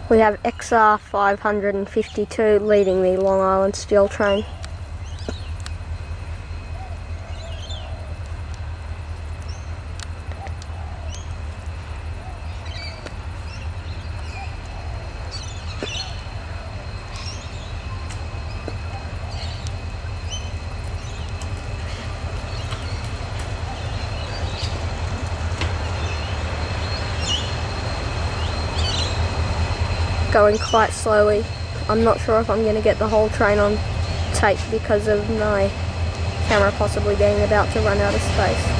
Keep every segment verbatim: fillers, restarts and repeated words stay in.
We have X R five fifty-two leading the Long Island steel train. Going quite slowly. I'm not sure if I'm going to get the whole train on tape because of my camera possibly being about to run out of space.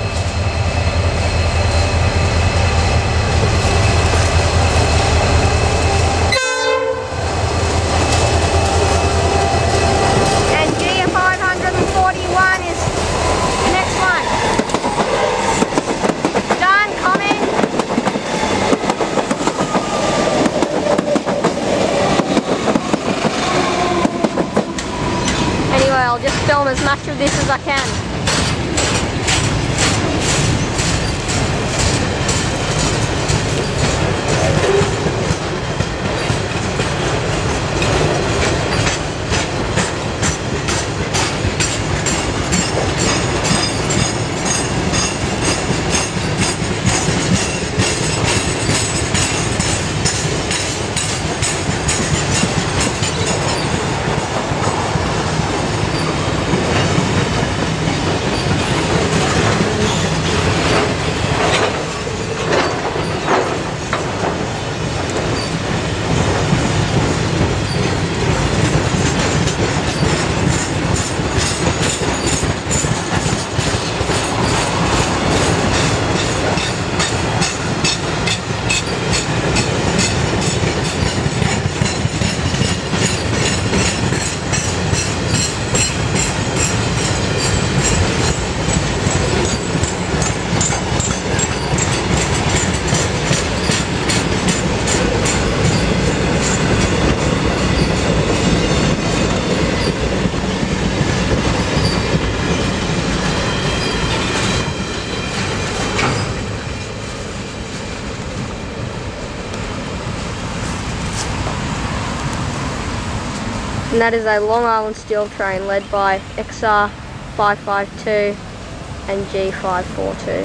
And G five forty-one is the next one. Done, coming. Anyway, I'll just film as much of this as I can. And that is a Long Island steel train led by X R five fifty-two and G five forty-two.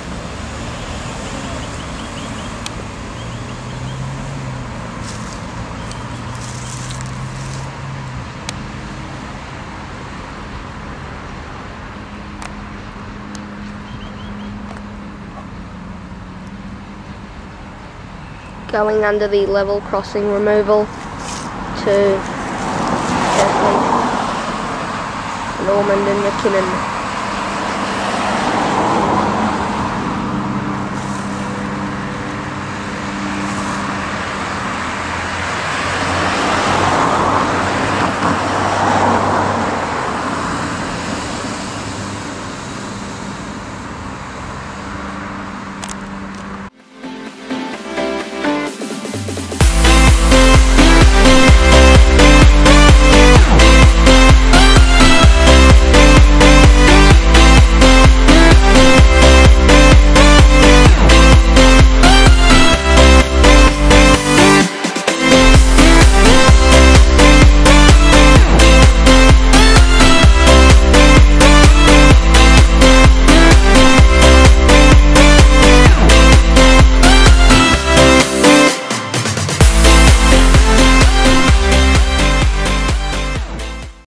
Going under the level crossing removal to Norman and McKinnon.